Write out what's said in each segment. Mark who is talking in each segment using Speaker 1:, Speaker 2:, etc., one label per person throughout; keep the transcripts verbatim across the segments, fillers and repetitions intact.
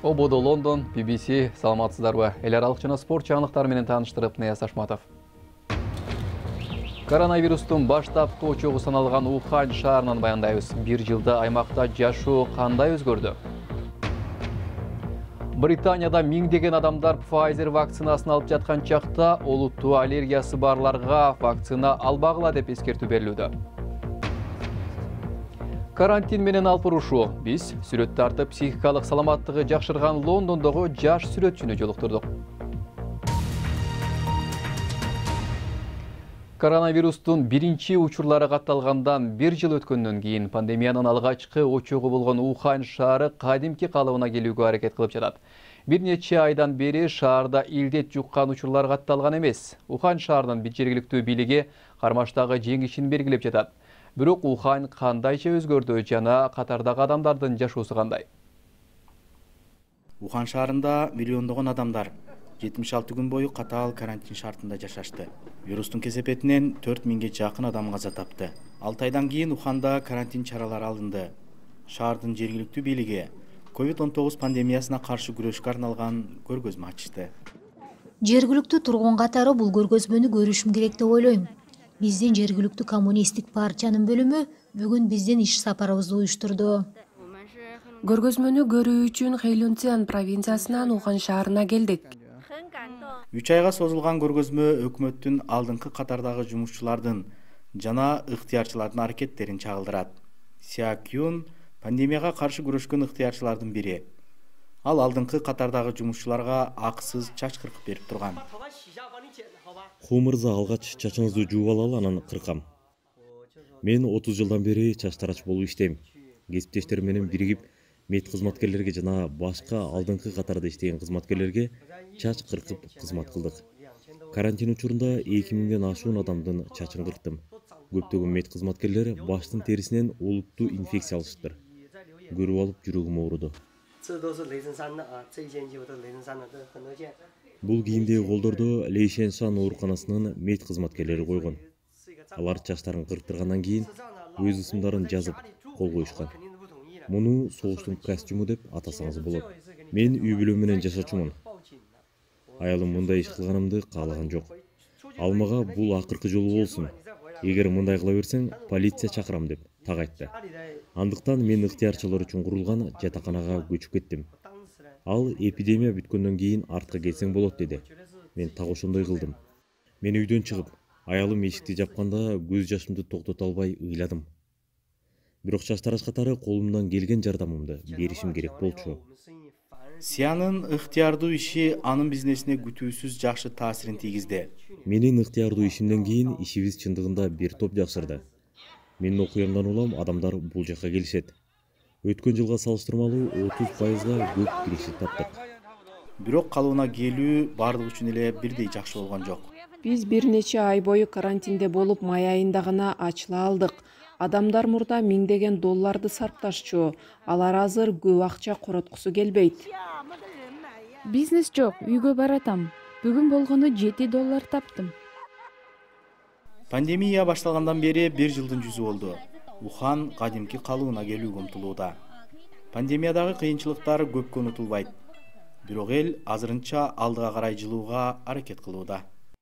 Speaker 1: Ободо Лондон, би би си, саламатсыздарбы. Эл аралык жана спорт жаңылыктары менен тааныштырып, Нияз Ашматов. Коронавирустун баштапкы очогу саналган Ухань шаарынан баяндайбыз. Бир жылда аймакта жашоо кандай өзгөрдү? Британияда миңдеген адамдар Pfizer вакцинасын алып жаткан чакта олуттуу аллергиясы барларга вакцина албагыла деп эскертүү берилүүдө. Карантин менен алпырушуу. Биз сүрөт тартып психикалык саламаттыгы жакшырган Лондондогу жаш сүрөтчүнү жолуктурдук. Коронавирустун биринчи учурлары катталгандан бир жыл өткөндөн кийин пандемиянын алгачкы очогу болгон Ухань шаары кадимки калыбына келүүгө аракет кылып жатат. Бир нече айдан бери шаарда илдет жуккан учурлар катталган эмес. Ухань шаарынын жергиликтүү бийлиги кармаштагы жеңишин белгилеп жатат. Бирок Ухань кандайча өзгөрдү жана катардагы адамдардын жашоосу кандай?
Speaker 2: Ухань шаарында миллиондогон адамдар жетимиш алты күн бою катаал карантин шартында жашашты. Вирустун кесепетинен төрт миңге жакын адам каза тапты. алты айдан кийин Уханда карантин чаралары алынды. Шаардын жергиликтүү бийлиги ковид он тогуз пандемиясына каршы күрөшкө арналган көргөзмө ачты.
Speaker 3: Жергиликтүү тургун катары бул көргөзмөнү көрүшүм керек деп ойлойм. Биздин жергиликтүү коммунисттик партиянын бөлүмү бүгүн биздин иш сапарыбызды уюштурду.
Speaker 4: Көргөзмөнү көрүү үчүн Хэйлунцзян провинциясынан Ухань шаарына келдик.
Speaker 2: үч айга созулган көргөзмө өкмөттүн алдыңкы катардагы жумушчулардын жана ыктыярчылардын аракеттерин чагылдырат. Ся Кюн пандемияга каршы күрөшкөн ыктыярчылардын бири. Ал алдыңкы катардагы жумушчуларга акысыз чач кыркып берип турган.
Speaker 5: Ху мырза, алгач чачыңызды жууп алалы, анан кыркам. Мен отуз жылдан бери чач тарач болуп иштейм. Кесиптештерим менен биригип мед кызматкерлерге жана башка алдыңкы катарда иштеген кызматкерлерге чач кыркып кызмат кылдык. Карантин учурунда эки миңден ашуун адамдын чачын кырктым. Көптөгөн мед кызматкерлери баштын терисинен олуттуу инфекция алышыптыр. Көрүп алып жүрөгүм ооруду. Бул кийимдеги колдорду Лейшеншан ооруканасынын мед кызматкерлери койгон. Алар чачтарын кырктыргандан кийин өз ысымдарын жазып кол коюшкан. Муну согуштун костюму деп атасаңыз болот. Мен үй бүлөм менен жашачумун. Аялым мындай иш кылганымды каалаган жок. Ал мага бул акыркы жолу болсун. Эгер мындай кыла берсең, полиция чакырам деп так айтты. Андыктан мен ыктыярчылар үчүн курулган жатаканага көчүп кеттим. Ал эпидемия бүткөндөн кийин артка келсең болот деди. Мен так ошондой кылдым. Мен үйдөн чыгып, аялым эшикти жапканда көз жашымды токтото албай ыйладым. Бирок чач тарач катары колумдан келген жардамымды беришим керек болчу.
Speaker 2: Сиянын ыктыярдуу иши анын бизнесине күтүүсүз жакшы таасирин тийгизди.
Speaker 5: Менин ыктыярдуу ишимден кийин ишибиз чындыгында бир топ жакшырды. Менин окуямдан улам адамдар бул жакка келишет. Өткөн жылга салыштырмалуу отуз пайызга көп кириши таптык.
Speaker 2: Бирок калыбына келүү бардык үчүн эле бирдей жакшы болгон жок.
Speaker 4: Биз бир нече ай бою карантинде болуп, май айында гана ачыла алдык. Адамдар мурда миңдеген долларды сарпташчу. Алар азыр көп акча короткусу келбейт.
Speaker 6: Бизнес жок, үйгө баратам. Бүгүн болгону жети доллар таптым.
Speaker 2: Пандемия башталгандан бери бир жылдын жүзү болду. Ухань кадимки калыбына келүүгө умтулууда. Пандемиядагы кыйынчылыктар көпкө унутулбайт. Бирок эл азырынча алдыга карай жылууга аракет кылууда.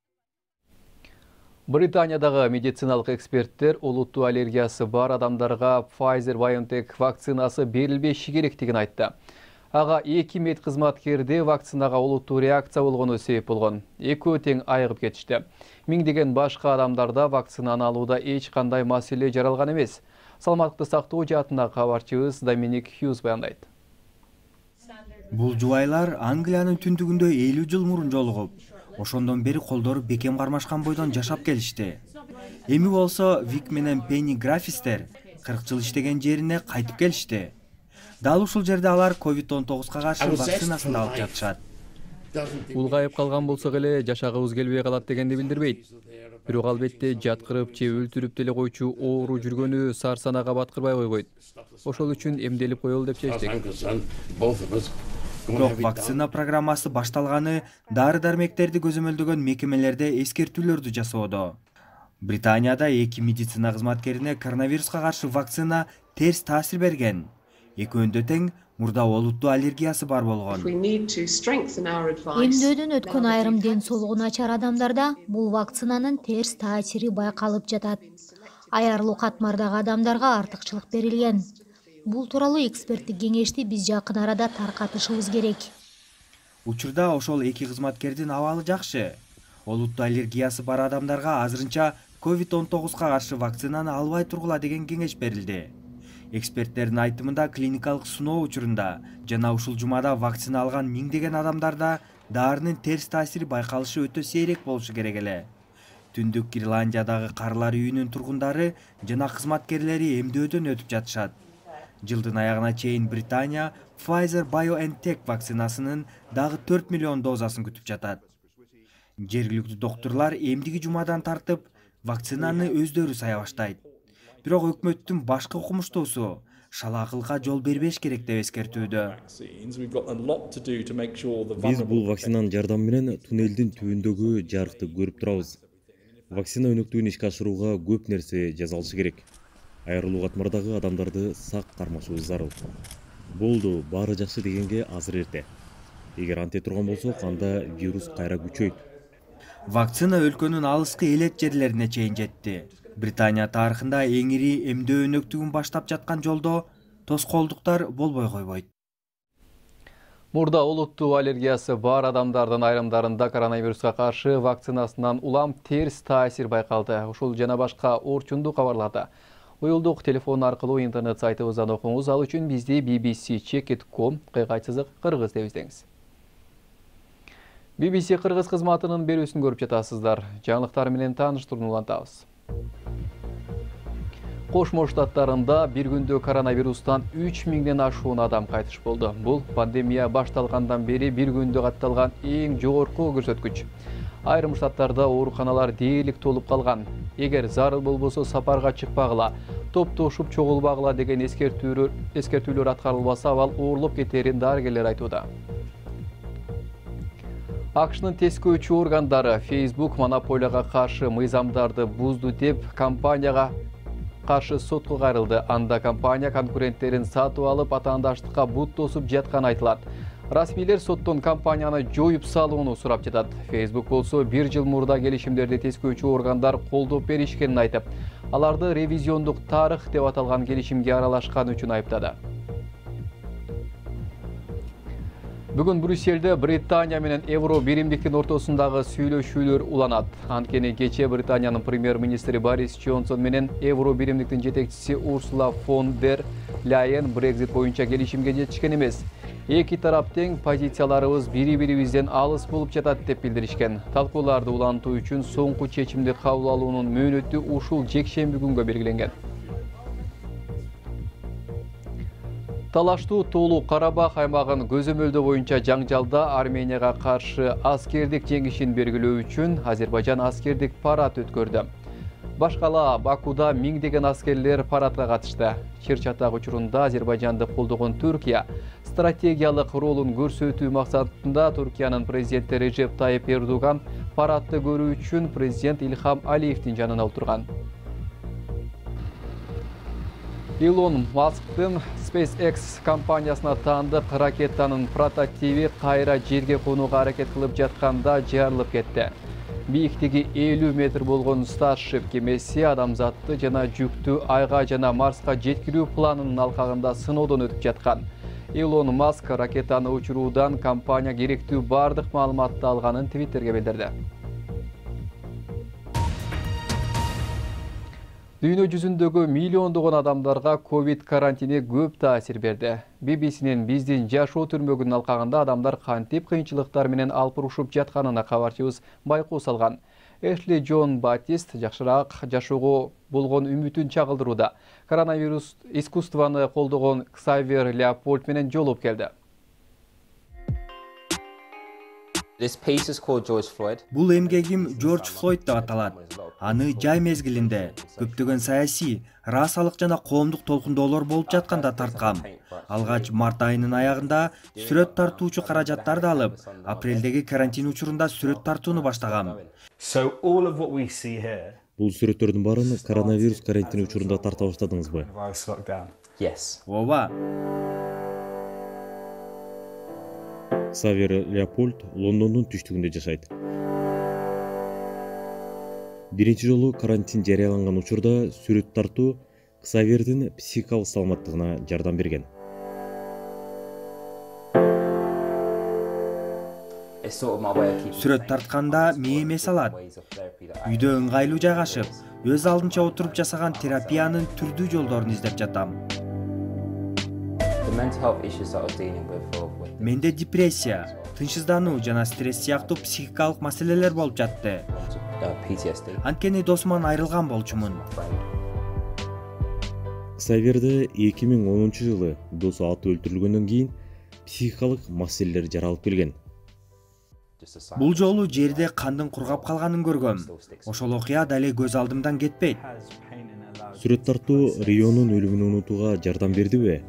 Speaker 1: Британиядагы медициналык эксперттер олуттуу аллергиясы бар адамдарга Pfizer-BioNTech вакцинасы берилбеши керектигин айтты. Ага эки мед кызматкерди вакцинага олуттуу реакция болгону себеп болгон. Экөө тең айыгып кетишти. Миңдеген башка адамдарда вакцинаны алууда эч кандай маселе жаралган эмес. Саламаттыкты сактоо жаатындагы кабарчыбыз Доминик Хьюз баяндайт.
Speaker 7: Бул жубайлар Англиянын түндүгүндө элүү жыл мурун жолугуп, ошондон бери колдору бекем кармашкан бойдон жашап келишти. Эми болсо Вик менен Пенни Графистер кырк жыл иштеген жерине кайтып келишти. Дал ушул жерде алар ковид он тогузга каршы вакцинасын алып жатышат.
Speaker 1: Улгайып калган болсок эле жашагыбыз келбей калат дегенди билдирбейт. Бирок албетте жаткырып же өлтүрүп деле койчу оору жүргөнү сарсанага баткырбай койбойт. Ошол үчүн эмделип коелу деп чечтик.
Speaker 7: Бирок вакцина программасы башталганы дары-дармектерди көзөмөлдөгөн мекемелерде эскертүүлөрдү жасоодо. Британияда эки медицина кызматкерине коронавируска каршы вакцина терс таасир берген. экөөндө тең мурда олуттуу аллергиясы бар болгон.
Speaker 3: Эмдөөдөн өткөн айрым ден соолугу начар адамдарда бул вакцинанын терс таасири байкалып жатат. Аярлуу катмардагы адамдарга артыкчылык берилген. Бул тууралуу эксперттик кеңешти биз жакын арада таркатышыбыз керек.
Speaker 7: Учурда ошол эки кызматкердин абалы жакшы. Олуттуу аллергиясы бар адамдарга азырынча ковид он тогузга каршы вакцинаны албай тургула деген кеңеш берилди. Эксперттердин айтымында клиникалык сыноо учурунда жана ушул жумада вакцина алган миңдеген адамдарда дарынын терс таасири байкалышы өтө сейрек болушу керек эле. Түндүк Ирландиядагы карлар үйүнүн тургундары жана кызматкерлери эмдөөдөн өтүп жатышат. Жылдын аягына чейин Британия Pfizer-BioNTech вакцинасынын дагы төрт миллион дозасын күтүп жатат. Жергиликтүү доктурлар эмдиги жумадан тартып вакцинаны өздөрү сая баштайт. Бирок өкмөттүн башкы укмуштуусу шала акылга жол бербеш керек деп эскертүүдө.
Speaker 5: Биз бул вакцинанын жардамы менен туннелдин түбүндөгү жарыкты көрүп турабыз. Вакцина өнөктүгүн ишке ашырууга көп нерсе жасалышы керек. Айрылуу катмардагы адамдарды сак кармашыбыз зарыл. Болду, баары жакшы дегенге азыр эрте. Эгер анте турган болсок, анда вирус кайра күчөйт.
Speaker 7: Вакцина өлкөнүн алыскы элет жерлерине чейин жетти. Британия тарыхында эң ири эмдөө өнөктүгүн баштап жаткан жолдо тоскоолдуктар болбой койбойт.
Speaker 1: Мурда олуттуу аллергиясы бар адамдардын айрымдарында коронавируска каршы вакцинасынан улам терс таасир байкалды. Ушул жана башка орчундуу кабарларды уюлдук телефон аркылуу интернет сайтыбыздан окуңуз. Ал үчүн бизди би би си чек точка ком кыйгайт сызык кыргыз деп издеңиз. би би си кыргыз кызматынын берүүсүн көрүп жатасыздар. Жаңылыктар менен тааныштырууну улантабыз. Кошмо Штаттарында бир күндө коронавирустан үч миңден ашуун адам кайтыш болду. Бул пандемия башталгандан бери бир күндө катталган эң жогорку көрсөткүч. Айрым штаттарда ооруканалар дээрлик толуп калган. Эгер зарыл болбосо сапарга чыкпагыла, топтошуп чогулбагыла деген эскертүүлөр аткарылбаса, абал оорлоп кетерин дарыгерлер айтууда. АКШнын тескөөчү органдары Facebook монополияга каршы мыйзамдарды бузду деп компанияга каршы сотко кайрылды. Анда компания конкуренттерин сатып алып, атаандаштыкка бут тосуп жатканы айтылат. Расмийлер соттон компанияны жоюп салууну сурап жатат. Facebook болсо бир жыл мурда келишимдерди тескөөчү органдар колдоп беришкенин айтып, аларды ревизиондук тарых деп аталган келишимге аралашкан үчүн айыптады. Бүгүн Брюсселде Британия менен Евро биримдиктин ортосундагы сүйлөшүүлөр уланат. Анткени кечээ Британиянын премьер-министри Борис Джонсон менен Евро биримдиктин жетекчиси Урсула фон дер Ляйен Брекзит боюнча келишимге жетишкен эмес. Эки тарап тең позицияларыбыз бири-бирибизден алыс болуп жатат деп билдиришкен. Талкууларды улантуу үчүн соңку чечимди кабыл алуунун мөөнөтү ушул жекшемби күнгө белгиленген. Талаштуу Тоолуу Карабах аймагын көзөмөлдөө боюнча жаңжалда Арменияга каршы аскердик жеңишин белгилөө үчүн Азербайжан аскердик парад өткөрдү. Башкала Бакуда миңдеген аскерлер парадга катышты. Чыр-чатак учурунда Азербайжанды колдогон Түркия стратегиялык ролун көрсөтүү максатында Түркиянын президенти Режеп Тайып Эрдоган парадты көрүү үчүн президент Илхам Алиевдин жанына отурган. Илон Масктын SpaceX компаниясына таандык ракетанын прототиби кайра жерге конууга аракет кылып жатканда жарылып кетти. Бийиктиги элүү метр болгон Starship кемеси адамзатты жана жүктү Айга жана Марска жеткирүү планынын алкагында сыноодон өтүп жаткан. Илон Маск ракетаны учуруудан компания керектүү бардык маалыматты алганын Твиттерге билдирди. Дүйнө жүзүндөгү миллиондогон адамдарга ковид карантини көп таасир берди. би би синин биздин жашоо түрмөгүнүн алкагында адамдар кантип кыйынчылыктар менен алпурушуп жатканына кабарчыбыз байкоо салган. Эшли Джон Батист жакшыраак жашоого болгон үмүтүн чагылдырууда. Коронавирус искусствону колдогон Ксавер Леопольд менен жолугуп келди.
Speaker 7: Бул эмгегим Джордж Флойд деп аталат. Аны жай мезгилинде көптөгөн саясий, расалык жана коомдук толкундоолор болуп жатканда тарткам. Алгач март айынын аягында сүрөт тартуучу каражаттарды алып, апрелдеги карантин учурунда сүрөт тартууну баштагам.
Speaker 5: Бул сүрөттөрдүн баарын коронавирус карантини учурунда тарта баштадыңызбы?
Speaker 7: ооба.
Speaker 5: Ксавьер Леопольд Лондондун түштүгүндө жашайт. Биринчи жолу карантин жарыяланган учурда сүрөт тартуу Ксавьердин психикалык саламаттыгына жардам берген.
Speaker 7: Сүрөт тартканда мээме салат. Үйдө ыңгайлуу жайгашып, өз алдынча отуруп жасаган терапиянын түрдүү жолдорун издеп жатам. Менде депрессия, тынчсыздануу жана стресс сыяктуу психикалык маселелер болуп жатты. Анткени досуман айрылган болчумун.
Speaker 5: Ксавьерде эки миң онунчу жылы досу аты өлтүрүлгөндөн кийин психикалык маселелер жаралып келген.
Speaker 7: Бул жолу жерде кандын кургап калганын көргөм. Ошол окуя дали көз алдымдан кетпейт.
Speaker 5: Сүрөт тартуу Рионун өлүмүн унутууга жардам бердиби?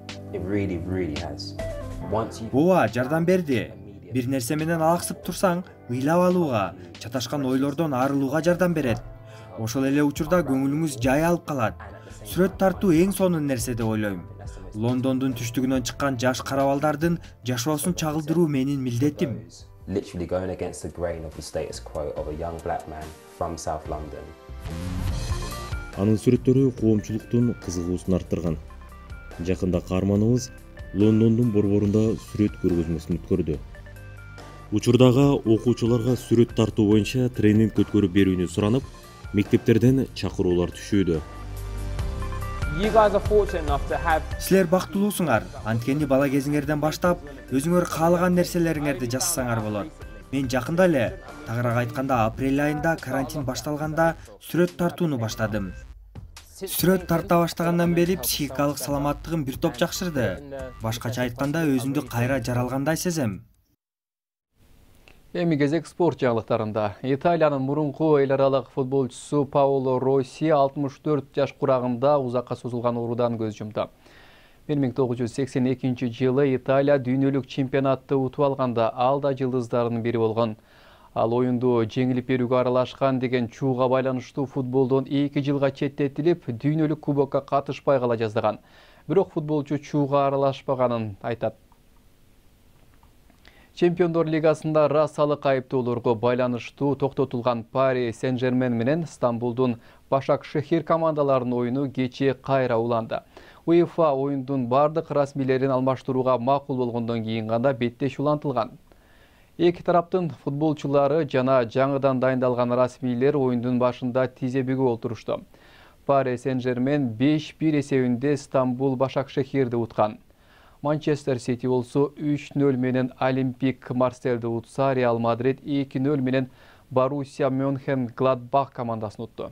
Speaker 7: Ооба, жардам берди. Бир нерсе менен алаксып турсаң, ыйлап алууга, чаташкан ойлордон арылууга жардам берет. Ошол эле учурда көңүлүңүз жай алып калат. Сүрөт тартуу эң сонун нерсе деп ойлойм. Лондондун түштүгүнөн чыккан жаш кара балдардын жашоосун чагылдыруу менин милдетим.
Speaker 8: Literally going against the grain of the status quo of a young black man from South London.
Speaker 5: Анын сүрөттөрү коомчулуктун кызыгуусун арттырган. Жакында каарманыбыз Лондондун борборунда сүрөт көргөзмөсүн өткөрдү. Учурдагы окуучуларга сүрөт тартуу боюнча тренинг өткөрүп берүүнү суранып, мектептерден чакыруулар түшүүдө.
Speaker 7: Силер бактылуусуңар, анткени бала кезиңерден баштап өзүңөр каалаган нерселериңерди жасасаңар болот. Мен жакында эле, тагыраак айтканда апрель айында карантин башталганда сүрөт тартууну баштадым. Сүрөт тарта баштагандан бери психикалык саламаттыгым бир топ жакшырды. Башкача айтканда өзүмдү кайра жаралгандай сезем.
Speaker 1: Эми кезек спорт жаңылыктарында. Италиянын мурунку эл аралык футболчусу Паоло Росси алтымыш төрт жаш курагында узакка созулган оорудан көз жумду. бир миң тогуз жүз сексен экинчи жылы Италия дүйнөлүк чемпионатты утуп алганда ал да жылдыздарынын бири болгон. Ал оюнду жеңилип берүүгө аралашкан деген чууга байланыштуу футболдон эки жылга четтетилип, дүйнөлүк кубокко катышпай кала жаздаган. Бирок футболчу чууга аралашпаганын айтат. Чемпиондор лигасында расалык айыптоолорго байланыштуу токтотулган Пари Сен-Жермен менен Стамбулдун Башак-Шехир командаларынын оюну кечээ кайра уланды. УЕФА оюндун бардык расмийлерин алмаштырууга макул болгондон кийин гана беттеш улантылган. Эки тараптын футболчулары жана жаңыдан дайындалган расмийлер оюндун башында тизе бүгүп отурушту. Пари Сен-Жермен беш бир эсебинде Стамбул Башак-Шехирди уткан. Манчестер Сити болсо үч нөл менен Олимпик Марселди утса, Реал Мадрид эки нөл менен Боруссия Мюнхен-Гладбах командасын утту.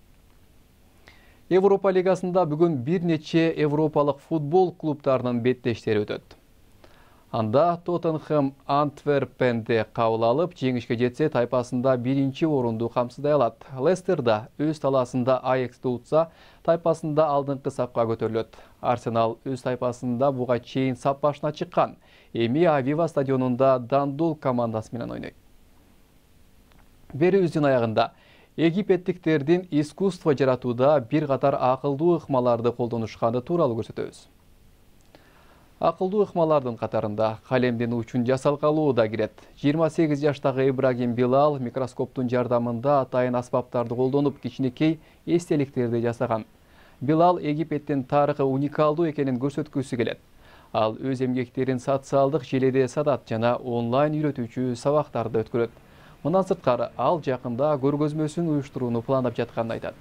Speaker 1: Европа лигасында бүгүн бир нече европалык футбол клубтарынын беттештери өтөт. Анда Тоттенхэм Антверпенди кабыл алып, жеңишке жетсе тайпасында биринчи орунду камсыздай алат. Лестерда өз талаасында Аяксты утса, тайпасында алдыңкы сапка көтөрүлөт. Арсенал өз тайпасында буга чейин сап башына чыккан. Эми Авива стадионунда Дандул командасы менен ойнойт. Берүүбүздүн аягында египеттиктердин искусство жаратууда бир катар акылдуу ыкмаларды колдонушканы тууралуу көрсөтөбүз. Акылдуу ыкмалардын катарында калемдин учун жасалгалуу да кирет. жыйырма сегиз жаштагы Ибрагим Билал микроскоптун жардамында атайын аспаптарды колдонуп кичинекей эстеликтерди жасаган. Билал Египеттин тарыхы уникалдуу экенин көрсөткүсү келет. Ал өз эмгектерин социалдык желеде сатат жана онлайн үйрөтүүчү сабактарды өткөрөт. Мындан сырткары ал жакында көргөзмөсүн уюштурууну пландап жатканын айтат.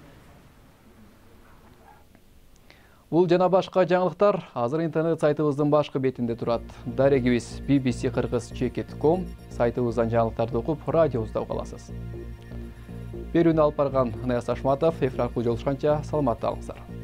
Speaker 1: Бул жана башка жаңылыктар азыр интернет сайтыбыздын башкы бетинде турат. Дарегибиз би би си кыргыз чекит точка ком сайтыбыздан жаңылыктарды окуп, радиобузда уга аласыз. Берүүнү алып барган Наяз Ашматов, эфир аркылуу жолугушканча саламатта калыңыздар.